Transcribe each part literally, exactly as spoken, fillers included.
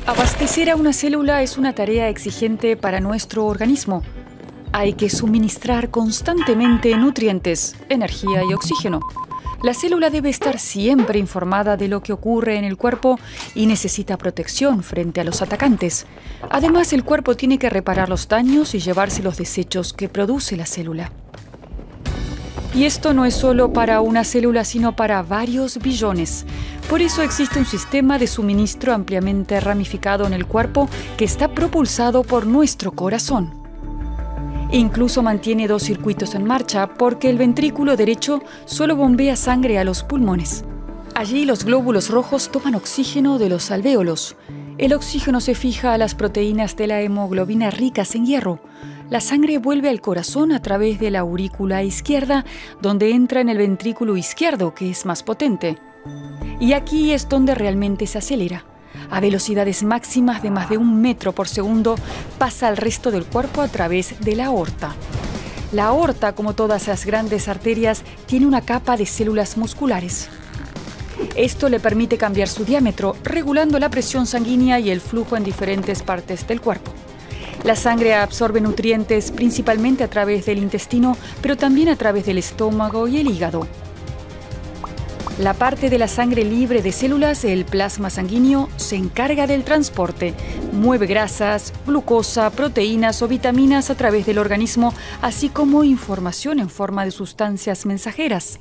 Abastecer a una célula es una tarea exigente para nuestro organismo. Hay que suministrar constantemente nutrientes, energía y oxígeno. La célula debe estar siempre informada de lo que ocurre en el cuerpo y necesita protección frente a los atacantes. Además, el cuerpo tiene que reparar los daños y llevarse los desechos que produce la célula. Y esto no es solo para una célula, sino para varios billones. Por eso existe un sistema de suministro ampliamente ramificado en el cuerpo que está propulsado por nuestro corazón. Incluso mantiene dos circuitos en marcha porque el ventrículo derecho solo bombea sangre a los pulmones. Allí los glóbulos rojos toman oxígeno de los alvéolos. El oxígeno se fija a las proteínas de la hemoglobina ricas en hierro. La sangre vuelve al corazón a través de la aurícula izquierda, donde entra en el ventrículo izquierdo, que es más potente. Y aquí es donde realmente se acelera. A velocidades máximas de más de un metro por segundo, pasa al resto del cuerpo a través de la aorta. La aorta, como todas las grandes arterias, tiene una capa de células musculares. Esto le permite cambiar su diámetro, regulando la presión sanguínea y el flujo en diferentes partes del cuerpo. La sangre absorbe nutrientes principalmente a través del intestino, pero también a través del estómago y el hígado. La parte de la sangre libre de células, el plasma sanguíneo, se encarga del transporte. Mueve grasas, glucosa, proteínas o vitaminas a través del organismo, así como información en forma de sustancias mensajeras.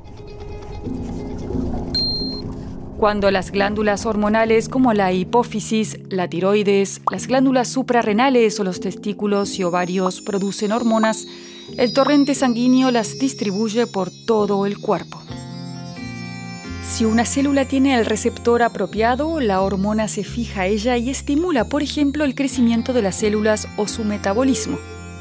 Cuando las glándulas hormonales como la hipófisis, la tiroides, las glándulas suprarrenales o los testículos y ovarios producen hormonas, el torrente sanguíneo las distribuye por todo el cuerpo. Si una célula tiene el receptor apropiado, la hormona se fija a ella y estimula, por ejemplo, el crecimiento de las células o su metabolismo.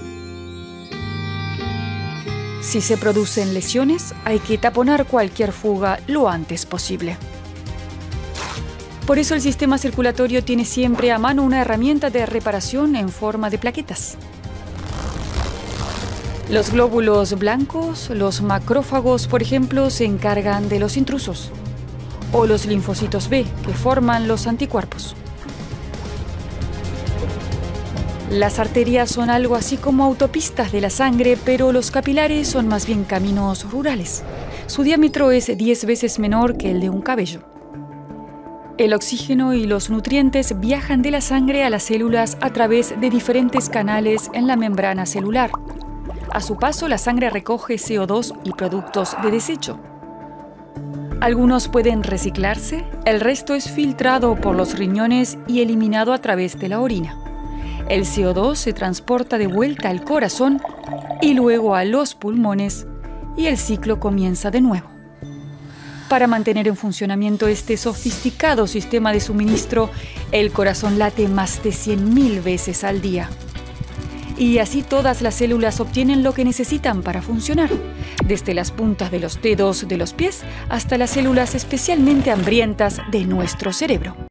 Si se producen lesiones, hay que taponar cualquier fuga lo antes posible. Por eso el sistema circulatorio tiene siempre a mano una herramienta de reparación en forma de plaquetas. Los glóbulos blancos, los macrófagos, por ejemplo, se encargan de los intrusos. O los linfocitos B, que forman los anticuerpos. Las arterias son algo así como autopistas de la sangre, pero los capilares son más bien caminos rurales. Su diámetro es diez veces menor que el de un cabello. El oxígeno y los nutrientes viajan de la sangre a las células a través de diferentes canales en la membrana celular. A su paso, la sangre recoge C O dos y productos de desecho. Algunos pueden reciclarse, el resto es filtrado por los riñones y eliminado a través de la orina. El C O dos se transporta de vuelta al corazón y luego a los pulmones y el ciclo comienza de nuevo. Para mantener en funcionamiento este sofisticado sistema de suministro, el corazón late más de cien mil veces al día. Y así todas las células obtienen lo que necesitan para funcionar, desde las puntas de los dedos de los pies hasta las células especialmente hambrientas de nuestro cerebro.